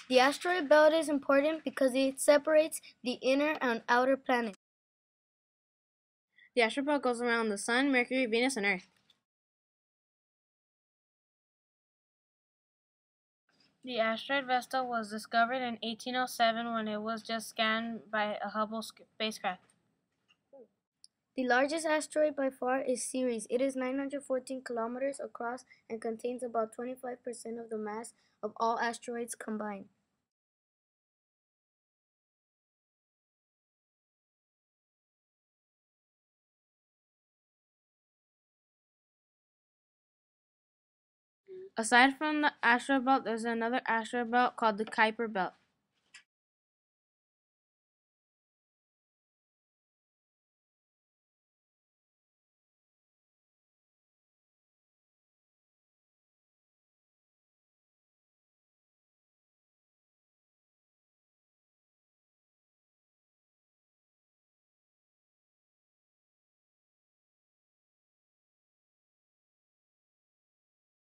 The asteroid belt is important because it separates the inner and outer planets. The asteroid belt goes around the Sun, Mercury, Venus, and Earth. The asteroid Vesta was discovered in 1807 when it was just scanned by a Hubble spacecraft. The largest asteroid by far is Ceres. It is 914 kilometers across and contains about 25% of the mass of all asteroids combined. Aside from the asteroid belt, there's another asteroid belt called the Kuiper belt.